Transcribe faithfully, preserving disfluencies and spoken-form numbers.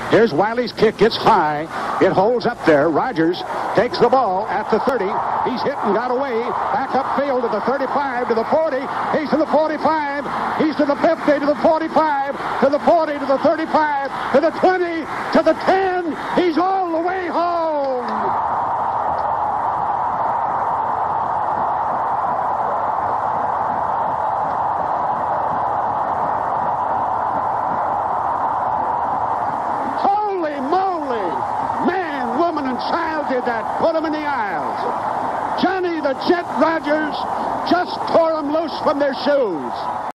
Here's Wiley's kick. Gets high. It holds up there. Rogers takes the ball at the thirty. He's hit and got away. Back upfield to the thirty-five, to the forty. He's to the forty-five. He's to the fifty, to the forty-five, to the forty, to the thirty-five, to the twenty, to the ten. He's all the way home. Child did that. Put him in the aisles. Johnny the Jet Rogers just tore them loose from their shoes.